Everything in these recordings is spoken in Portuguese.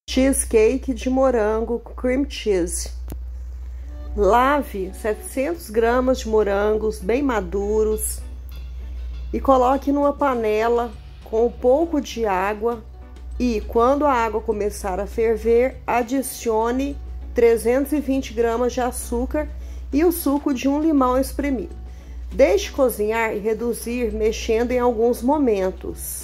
Cheesecake de morango com cream cheese. Lave 700 gramas de morangos bem maduros e coloque numa panela com um pouco de água e, quando a água começar a ferver, adicione 320 gramas de açúcar e o suco de um limão espremido. Deixe cozinhar e reduzir, mexendo em alguns momentos.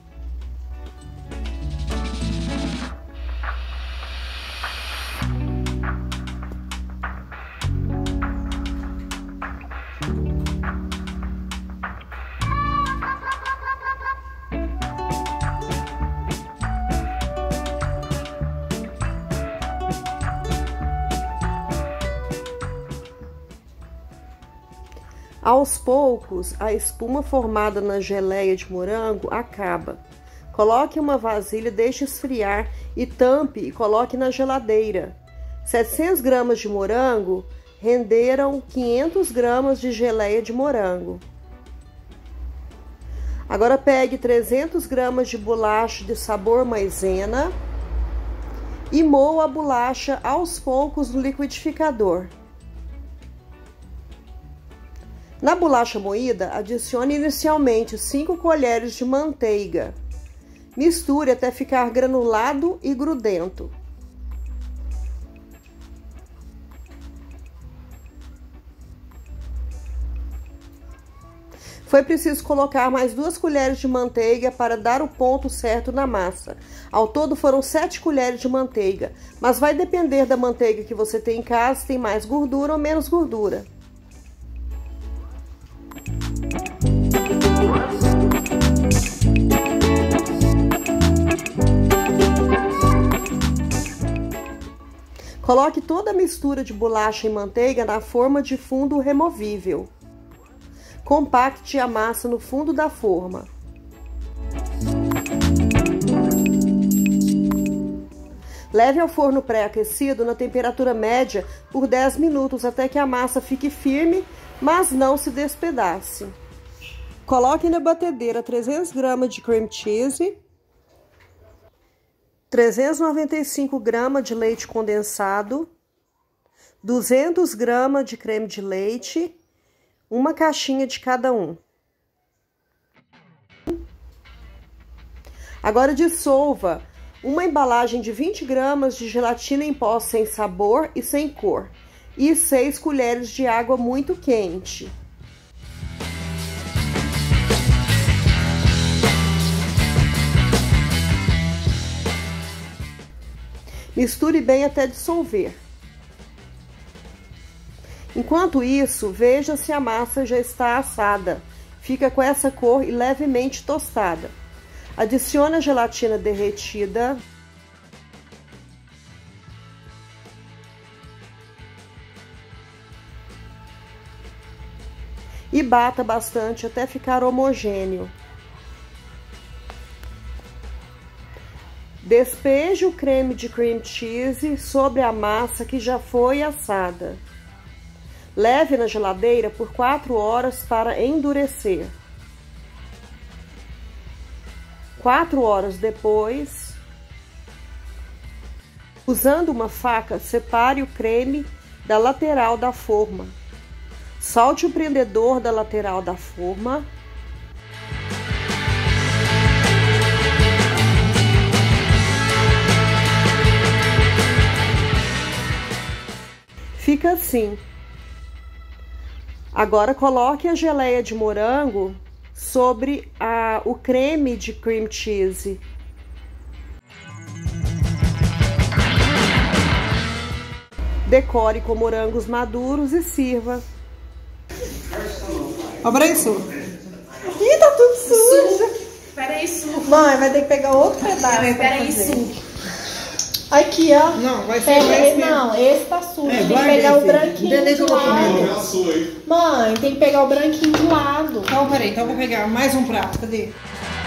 Aos poucos, a espuma formada na geleia de morango acaba. Coloque em uma vasilha, deixe esfriar e tampe e coloque na geladeira. 700 gramas de morango renderam 500 gramas de geleia de morango. Agora pegue 300 gramas de bolacha de sabor maisena e moa a bolacha aos poucos no liquidificador. Na bolacha moída, adicione inicialmente 5 colheres de manteiga. Misture até ficar granulado e grudento. Foi preciso colocar mais 2 colheres de manteiga para dar o ponto certo na massa. Ao todo foram 7 colheres de manteiga, mas vai depender da manteiga que você tem em casa, se tem mais gordura ou menos gordura. Coloque toda a mistura de bolacha e manteiga na forma de fundo removível. Compacte a massa no fundo da forma. Leve ao forno pré-aquecido na temperatura média por 10 minutos até que a massa fique firme, mas não se despedace. Coloque na batedeira 300 gramas de cream cheese, 395 gramas de leite condensado, 200 gramas de creme de leite, uma caixinha de cada um. Agora dissolva uma embalagem de 20 gramas de gelatina em pó sem sabor e sem cor e 6 colheres de água muito quente. Misture bem até dissolver. Enquanto isso, veja se a massa já está assada. Fica com essa cor e levemente tostada. Adicione a gelatina derretida. E bata bastante até ficar homogêneo. Despeje o creme de cream cheese sobre a massa que já foi assada. Leve na geladeira por 4 horas para endurecer. 4 horas depois, usando uma faca, separe o creme da lateral da forma. Solte o prendedor da lateral da forma. Fica assim. Agora coloque a geleia de morango sobre o creme de cream cheese. Decore com morangos maduros e sirva. Abra isso. Ih, tá tudo sujo. Peraí, Su. Mãe, vai ter que pegar outro pedaço. Peraí, Su. Aqui, ó. Não, vai ser Não, esse tá sujo. Tem que guarda pegar esse. o branquinho de lado. Mãe, tem que pegar o branquinho de lado. Então, peraí, então eu vou pegar mais um prato. Cadê?